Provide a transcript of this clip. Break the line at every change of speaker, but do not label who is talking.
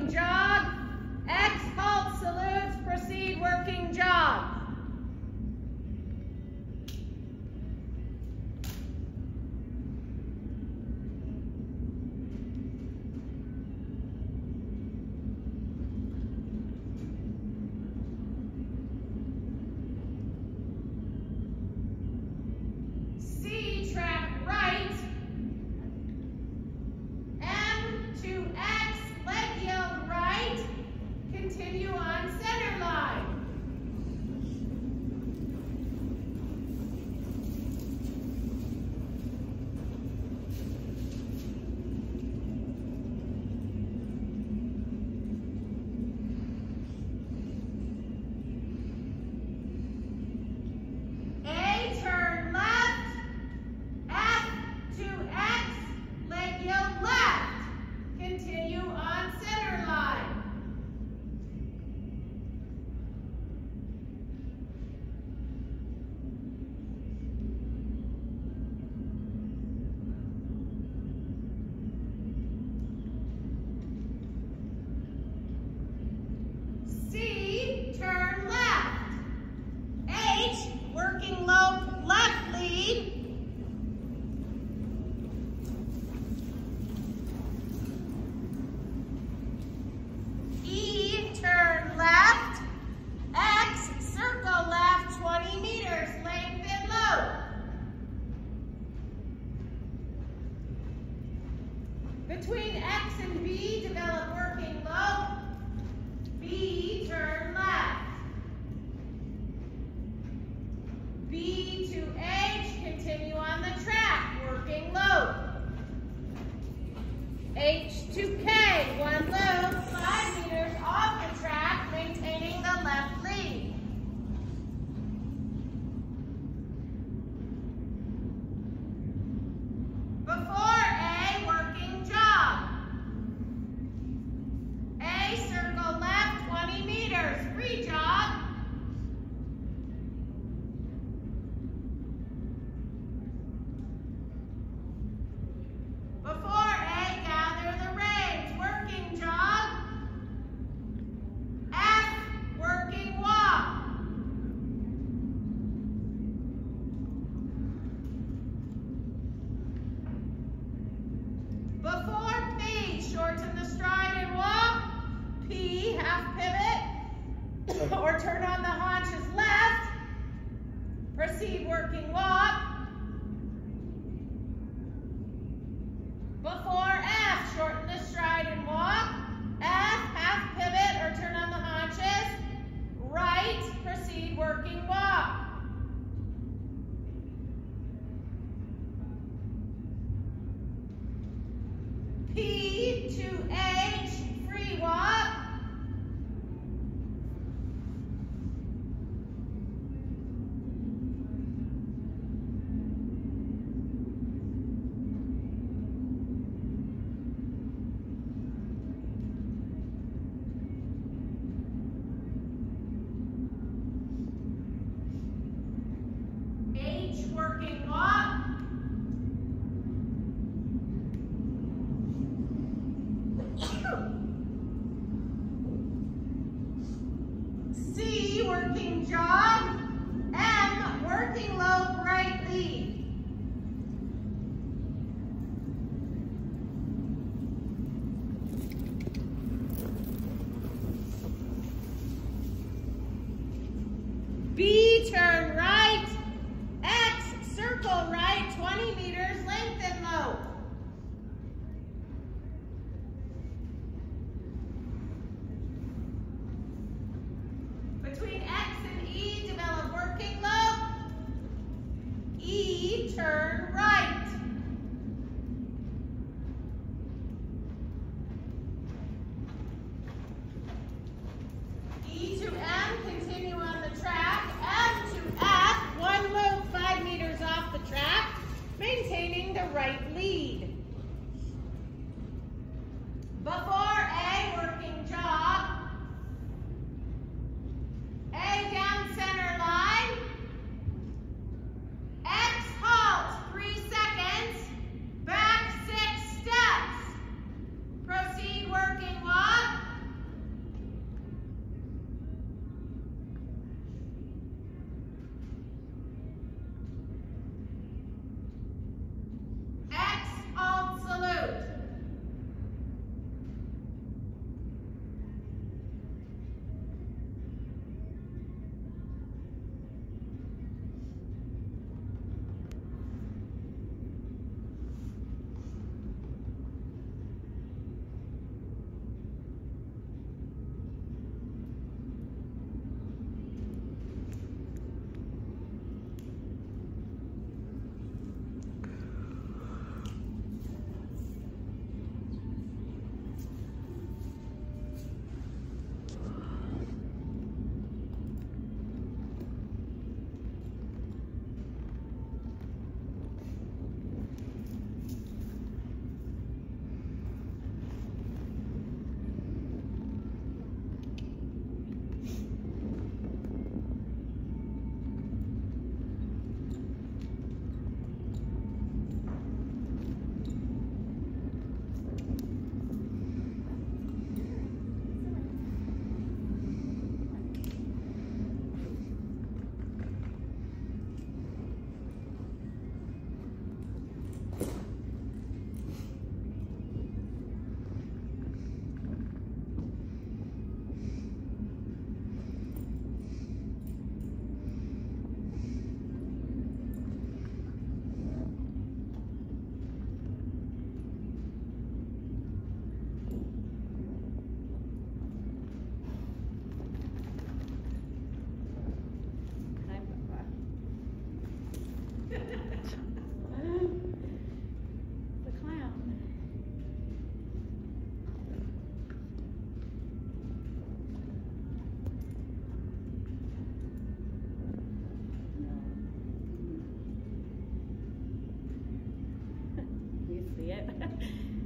working jog. X halt salutes, proceed working jog. C, track right. M to X, leg yield right. Continue on center line. A, turn left. F to X, leg yield left. Continue on center line. C, turn left. H, working low left lead. E, turn left. X, circle left 20 meters, lengthen low. Between X and B, develop working low. B, turn left. B to H, continue on the track, working low. H to K, one low, 5 meters off the track, maintaining the left lead. Before A, working jog. A, circle left 20 meters, free jog. Before A, gather the reins, working jog. F, working walk. Before P, shorten the stride and walk. P, half pivot, or turn on the haunches left. Proceed working walk. Before F, shorten the stride and walk. F, half pivot or turn on the haunches. Right, proceed working walk. P to H, free walk. H, working walk. C, working jog. M, working low right lead. B, turn right. X, circle right 20 meters, lengthen low. Between X and E, develop working low. E, turn right. E to M, continue on the track. M to F, one loop 5 meters off the track, maintaining the right lead. Before A, working jog. A, down center line. X, halt, 3 seconds. Back 6 steps. Proceed working walk.
it.